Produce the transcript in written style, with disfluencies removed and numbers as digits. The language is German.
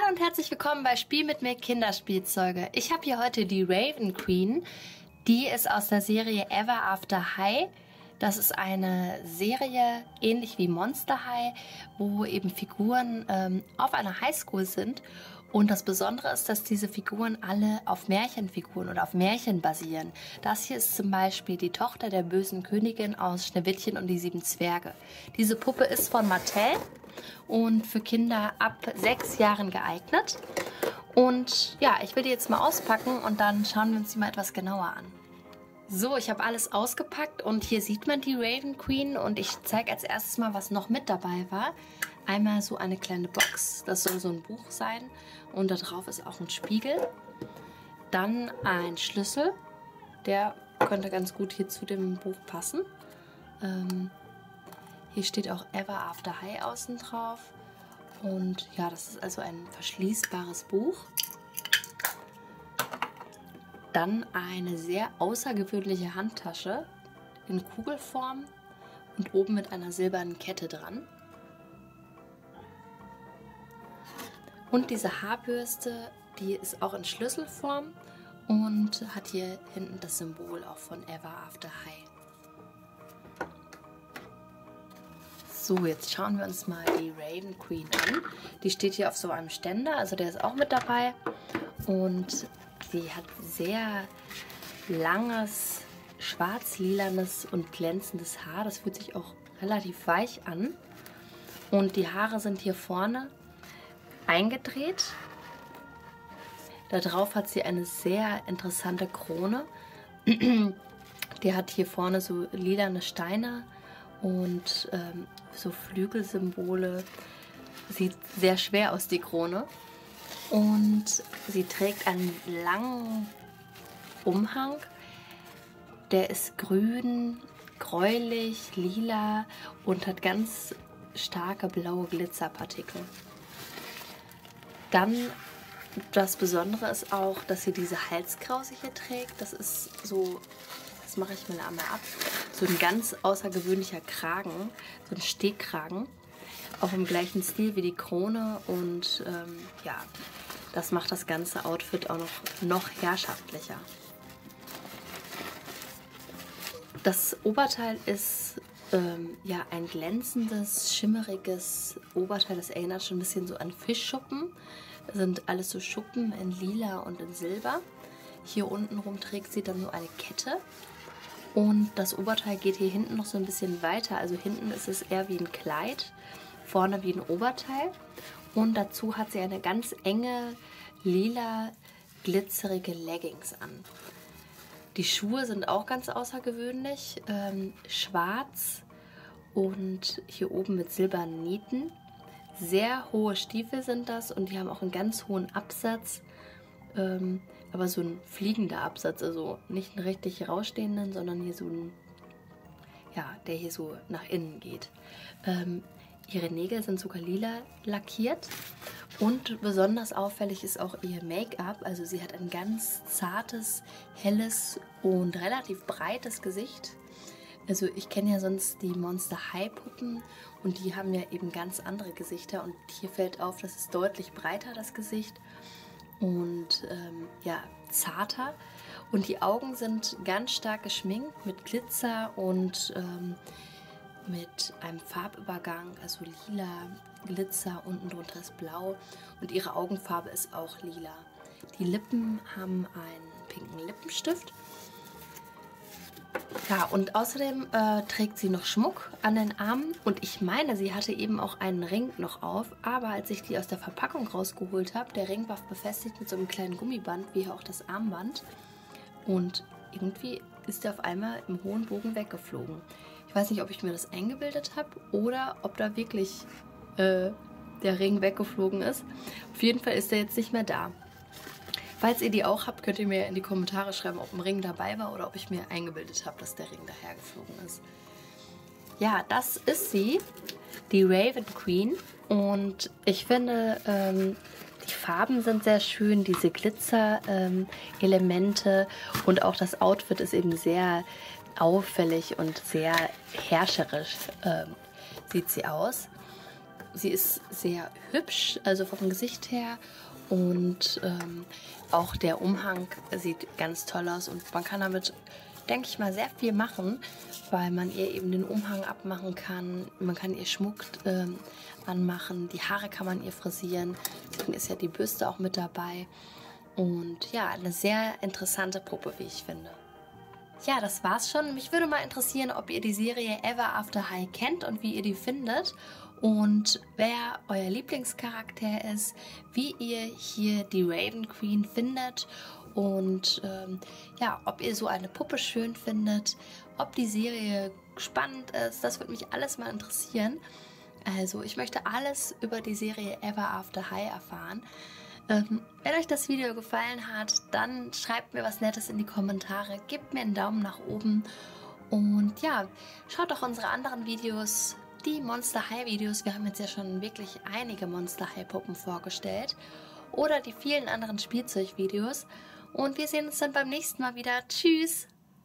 Hallo und herzlich willkommen bei Spiel mit mir Kinderspielzeuge. Ich habe hier heute die Raven Queen. Die ist aus der Serie Ever After High. Das ist eine Serie ähnlich wie Monster High, wo eben Figuren auf einer Highschool sind. Und das Besondere ist, dass diese Figuren alle auf Märchenfiguren oder auf Märchen basieren. Das hier ist zum Beispiel die Tochter der bösen Königin aus Schneewittchen und die 7 Zwerge. Diese Puppe ist von Mattel und für Kinder ab 6 Jahren geeignet. Und ja, ich will die jetzt mal auspacken und dann schauen wir uns die mal etwas genauer an. So, ich habe alles ausgepackt und hier sieht man die Raven Queen und ich zeige als erstes mal, was noch mit dabei war. Einmal so eine kleine Box, das soll so ein Buch sein und da drauf ist auch ein Spiegel. Dann ein Schlüssel, der könnte ganz gut hier zu dem Buch passen. Hier steht auch Ever After High außen drauf und ja, das ist also ein verschließbares Buch. Dann eine sehr außergewöhnliche Handtasche in Kugelform und oben mit einer silbernen Kette dran. Und diese Haarbürste, die ist auch in Schlüsselform und hat hier hinten das Symbol auch von Ever After High. So, jetzt schauen wir uns mal die Raven Queen an. Die steht hier auf so einem Ständer, also der ist auch mit dabei. Und sie hat sehr langes, schwarz-lilanes und glänzendes Haar. Das fühlt sich auch relativ weich an. Und die Haare sind hier vorne eingedreht. Da drauf hat sie eine sehr interessante Krone. Die hat hier vorne so lilane Steine und so Flügelsymbole. Sieht sehr schwer aus, die Krone. Und sie trägt einen langen Umhang. Der ist grün, gräulich, lila und hat ganz starke blaue Glitzerpartikel. Dann das Besondere ist auch, dass sie diese Halskrause hier trägt. Das ist so, das mache ich mal einmal ab, so ein ganz außergewöhnlicher Kragen, so ein Stehkragen. Auch im gleichen Stil wie die Krone und ja, das macht das ganze Outfit auch noch herrschaftlicher. Das Oberteil ist ja ein glänzendes, schimmeriges Oberteil. Das erinnert schon ein bisschen so an Fischschuppen. Das sind alles so Schuppen in lila und in silber. Hier unten rum trägt sie dann so eine Kette. Und das Oberteil geht hier hinten noch so ein bisschen weiter. Also hinten ist es eher wie ein Kleid, vorne wie ein Oberteil. Und dazu hat sie eine ganz enge, lila, glitzerige Leggings an. Die Schuhe sind auch ganz außergewöhnlich, schwarz und hier oben mit silbernen Nieten. Sehr hohe Stiefel sind das und die haben auch einen ganz hohen Absatz, aber so ein fliegender Absatz, also nicht einen richtig rausstehenden, sondern hier so ein, ja, der hier so nach innen geht. Ihre Nägel sind sogar lila lackiert und besonders auffällig ist auch ihr Make-up. Also sie hat ein ganz zartes, helles und relativ breites Gesicht. Also ich kenne ja sonst die Monster High Puppen und die haben ja eben ganz andere Gesichter und hier fällt auf, das ist deutlich breiter das Gesicht und ja, zarter. Und die Augen sind ganz stark geschminkt mit Glitzer und mit einem Farbübergang, also lila, Glitzer, unten drunter ist blau und ihre Augenfarbe ist auch lila. Die Lippen haben einen pinken Lippenstift. Ja, und außerdem trägt sie noch Schmuck an den Armen und ich meine, sie hatte eben auch einen Ring noch auf, aber als ich die aus der Verpackung rausgeholt habe, der Ring war befestigt mit so einem kleinen Gummiband, wie hier auch das Armband und irgendwie ist der auf einmal im hohen Bogen weggeflogen. Ich weiß nicht, ob ich mir das eingebildet habe oder ob da wirklich der Ring weggeflogen ist. Auf jeden Fall ist er jetzt nicht mehr da. Falls ihr die auch habt, könnt ihr mir in die Kommentare schreiben, ob ein Ring dabei war oder ob ich mir eingebildet habe, dass der Ring daher geflogen ist. Ja, das ist sie, die Raven Queen. Und ich finde, die Farben sind sehr schön, diese Glitzer-Elemente und auch das Outfit ist eben sehr auffällig und sehr herrscherisch sieht sie aus. sie ist sehr hübsch, also vom Gesicht her. Und auch der Umhang sieht ganz toll aus und man kann damit, denke ich mal, sehr viel machen, weil man ihr eben den Umhang abmachen kann. Man kann ihr Schmuck anmachen, die Haare kann man ihr frisieren. Deswegen ist ja die Bürste auch mit dabei. Und ja, eine sehr interessante Puppe, wie ich finde. Ja, das war's schon. Mich würde mal interessieren, ob ihr die Serie Ever After High kennt und wie ihr die findet. Und wer euer Lieblingscharakter ist, wie ihr hier die Raven Queen findet und ja, ob ihr so eine Puppe schön findet, ob die Serie spannend ist, das würde mich alles mal interessieren. Also ich möchte alles über die Serie Ever After High erfahren. Wenn euch das Video gefallen hat, dann schreibt mir was Nettes in die Kommentare, gebt mir einen Daumen nach oben und ja, schaut auch unsere anderen Videos, die Monster High Videos. Wir haben jetzt ja schon wirklich einige Monster High Puppen vorgestellt oder die vielen anderen Spielzeugvideos und wir sehen uns dann beim nächsten Mal wieder. Tschüss!